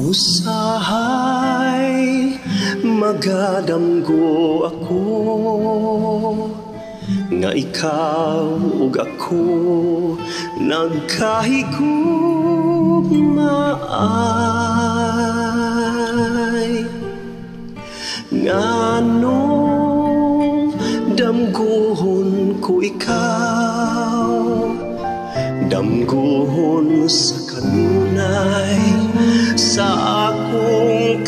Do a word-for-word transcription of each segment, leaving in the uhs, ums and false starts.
Usahay magadamgo ako nga ikaw ug ako nagkahigugmaay. Nganong damguhon ko ikaw, damguhon sa kanunay sa akong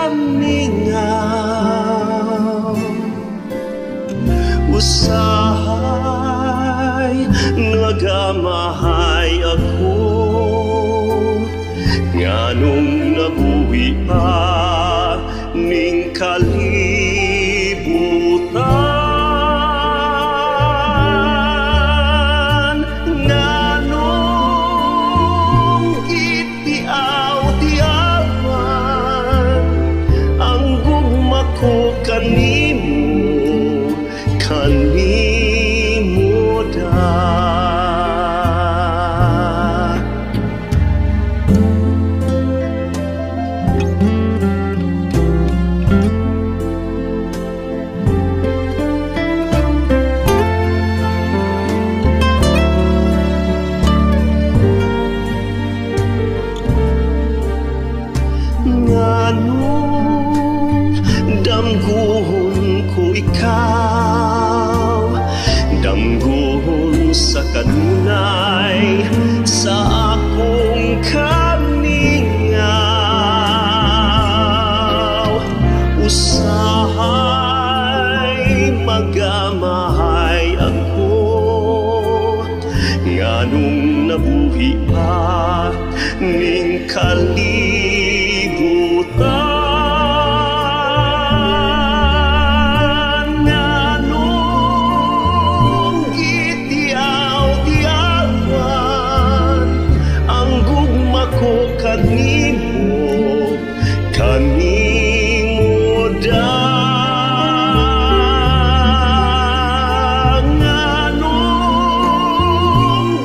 kamingaw. Usahay nagamahay ako, nganong nabuhi pa ning kalibutan. Nganong itiaw-tiawan ang gugma ko kanimo, kanimo da. Nganong damguhon ko ikaw, damguhon sa kanunay sa akong kamingaw. Usahay magamahay ako, nganong nabuhi pa ning kalibutan. Nganong itiaw-tiawan ang gugma ko kanimo, kanimo da. Nganong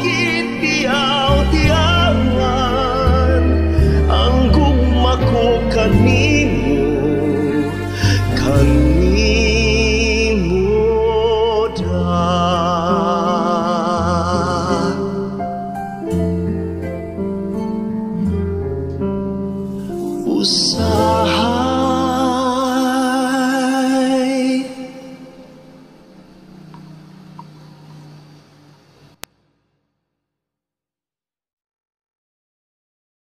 itiaw-tiawan ang gugma ko kanimo, kanimo da. Usa